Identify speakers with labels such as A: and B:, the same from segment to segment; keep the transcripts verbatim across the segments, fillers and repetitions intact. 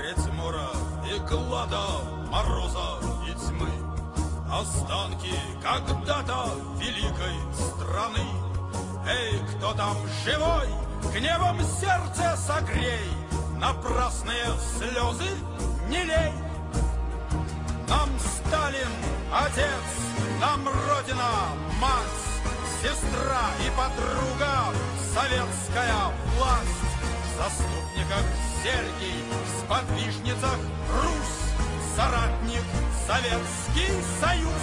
A: средь мора и глада, мороза и тьмы, останки когда-то великой страны. Эй, кто там живой, гневом сердце согрей, напрасные слезы не лей. Нам Сталин отец, нам Родина мать, сестра и подруга, советская власть. В заступниках Сергий, в сподвижницах Русь, соратник Советский Союз.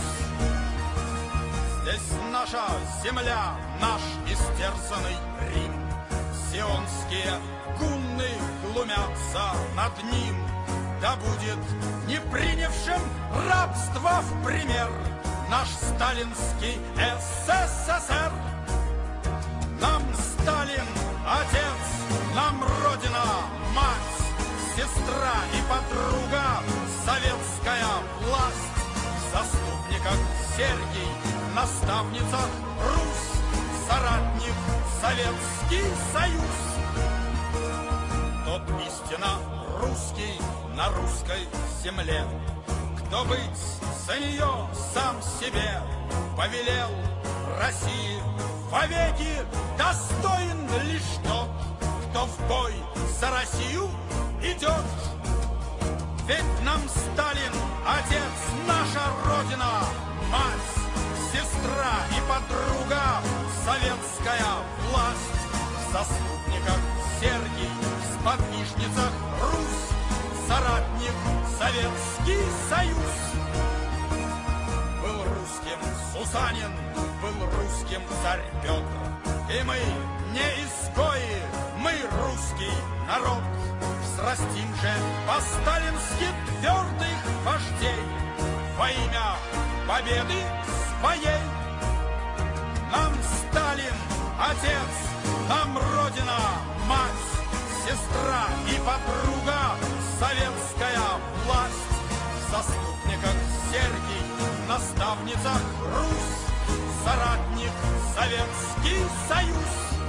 A: Здесь наша земля, наш истерзанный Рим, сионские гунны глумятся над ним. Да будет не принявшим рабство в пример наш сталинский СССР. Нам Сталин отец, нам Родина мать, сестра и подруга, советская власть. В заступниках Сергий, в наставницах Русь, соратник Советский Союз. Тот истинно русский на русской земле, кто быть за нее сам себе повелел. России вовеки достоин лишь тот, кто в бой за Россию идет. Ведь нам Сталин отец, наша Родина мать, сестра и подруга, советская власть. В заступниках Сергий, в сподвижницах Русь, соратник Советский Союз. Был русским Сусанин, был русским царь Петр, и мы не изгои, мы русский народ. Срастим же по-сталински твердых вождей во имя победы своей. Нам Сталин отец, нам Родина мать, сестра и подруга, советская власть. В заступниках Сергий, в наставницах Русь, соратник Советский Союз.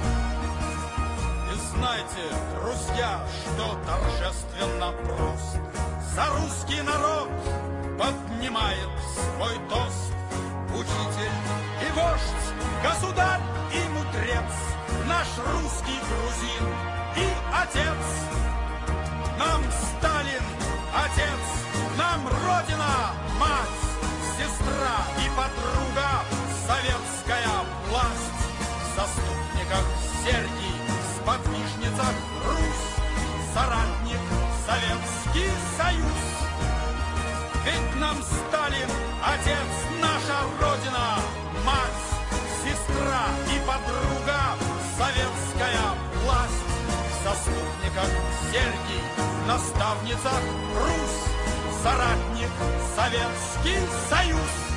A: И знайте, друзья, что торжественно прост. За русский народ поднимает свой тост учитель и вождь, государь и мудрец, наш русский грузин и отец. Нам Сталин отец, нам Родина мать, сестра и подруга, советская власть. В заступниках Сергий, в сподвижницах Русь, соратник Советский Союз. Ведь нам Сталин отец, наша Родина мать, сестра и подруга, советская власть. В заступниках Сергий, в наставницах Русь, соратник Советский Союз.